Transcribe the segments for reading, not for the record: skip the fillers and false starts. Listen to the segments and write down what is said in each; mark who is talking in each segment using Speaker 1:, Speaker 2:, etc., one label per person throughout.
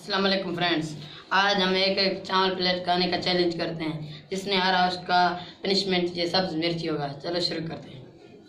Speaker 1: अस्सलाम वालेकुम फ्रेंड्स। आज हम एक चावल प्लेट खाने का चैलेंज करते हैं। जिसने हारा उसका पनिशमेंट ये सब्ज मिर्ची होगा। चलो शुरू करते हैं।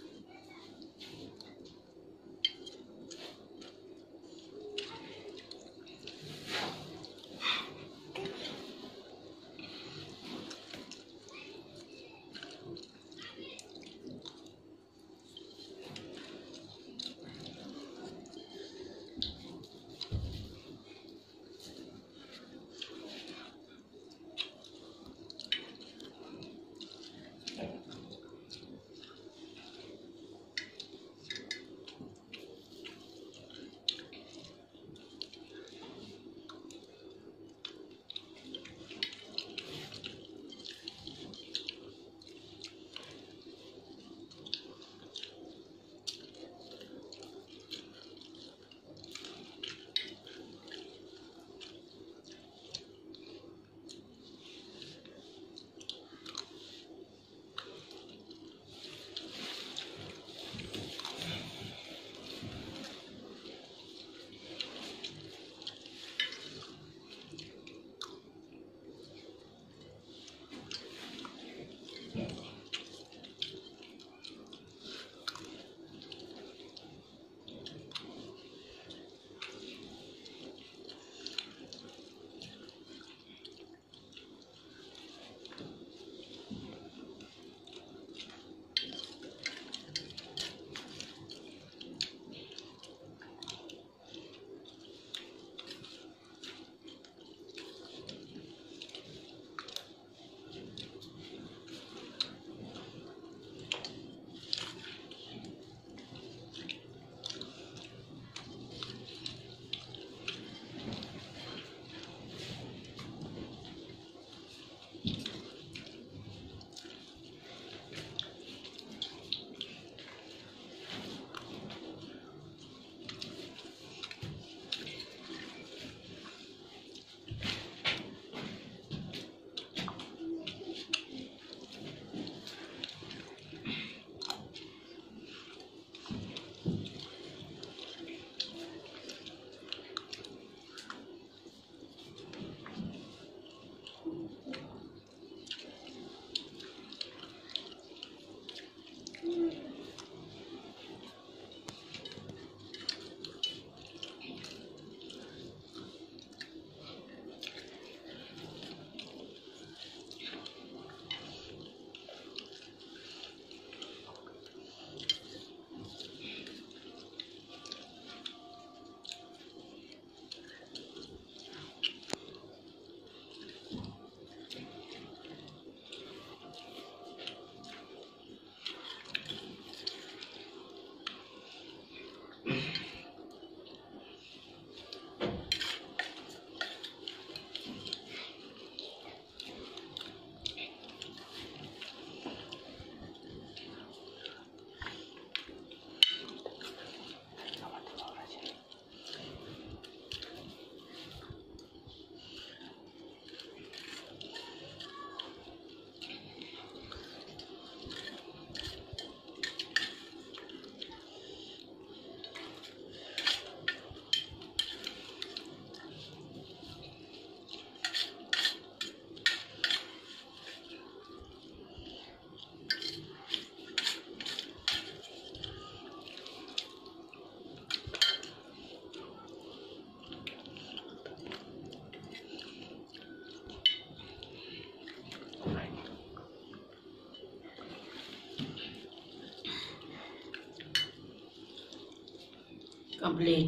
Speaker 1: कंप्लीट।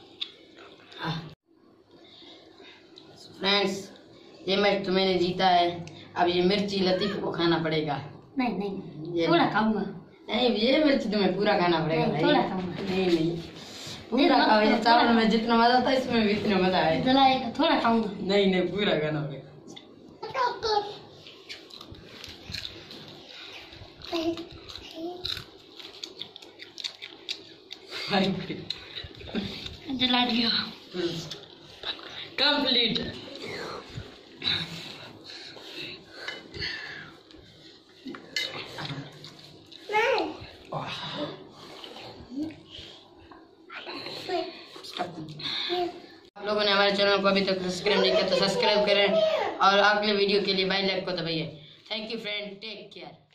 Speaker 1: फ्रेंड्स, ये मैच तो मैंने जीता है। अब ये मिर्ची लतीफ को खाना पड़ेगा।
Speaker 2: नहीं नहीं, थोड़ा खाऊंगा।
Speaker 1: नहीं, ये मिर्ची तुम्हें पूरा खाना पड़ेगा।
Speaker 2: नहीं, थोड़ा खाऊंगा।
Speaker 1: नहीं पूरा खाओ। ये चावल में जितना मजा था इसमें भी इतना मजा है।
Speaker 2: थोड़ा खाऊंगा।
Speaker 1: नहीं पूरा खाना पड़ेगा।
Speaker 2: जला दिया।
Speaker 1: कंप्लीट। आप लोगों ने हमारे चैनल चैनल को अभी तक सब्सक्राइब नहीं किया तो सब्सक्राइब करें और अगले वीडियो के लिए बेल आइकन को दबाइए। Thank you friend, take care.